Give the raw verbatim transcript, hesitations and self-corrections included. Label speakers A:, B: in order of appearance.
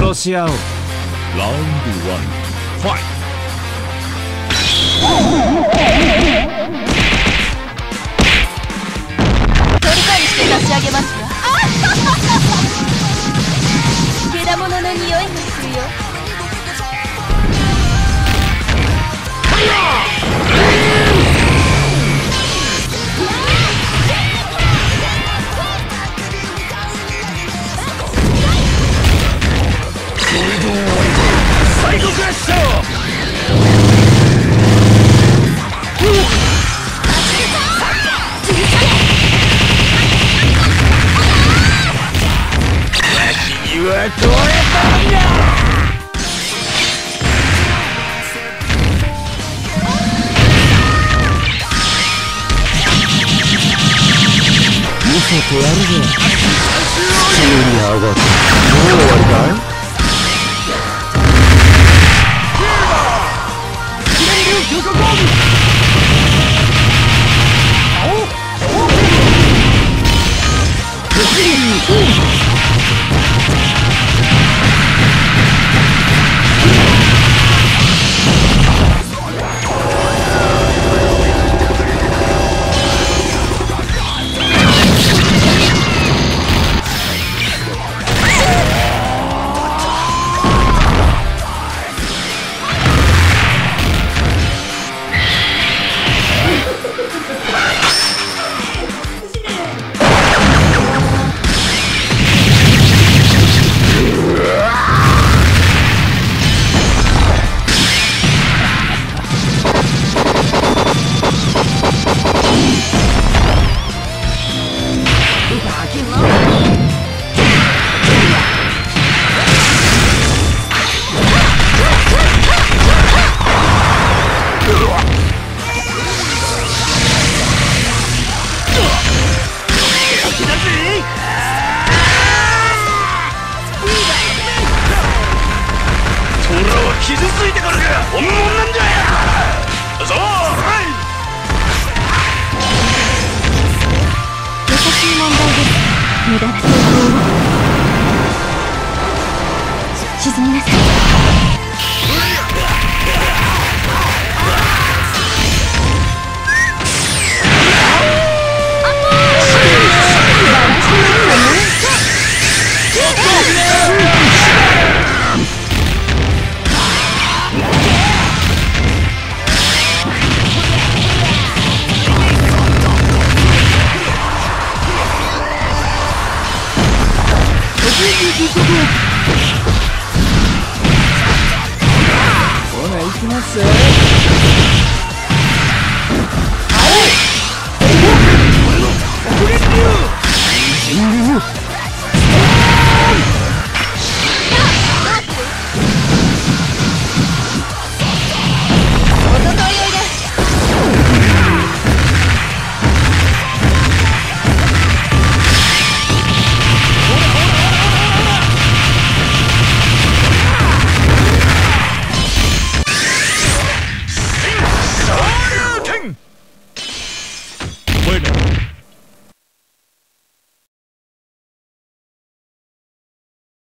A: 殺し合おう。
B: ラウンドワン、ファイト。
C: トリカにして差し上げますわ。けだものの匂いがするよ。
B: サイコクラッシャー。わしには取れたんだ。見せてやるぜ。地球に上がってもう終わりかい。傷ついてからが本物なんじゃよ。そうはい
C: 優しい問題です。無駄な抵抗を沈みなさい。
A: ほな行きます。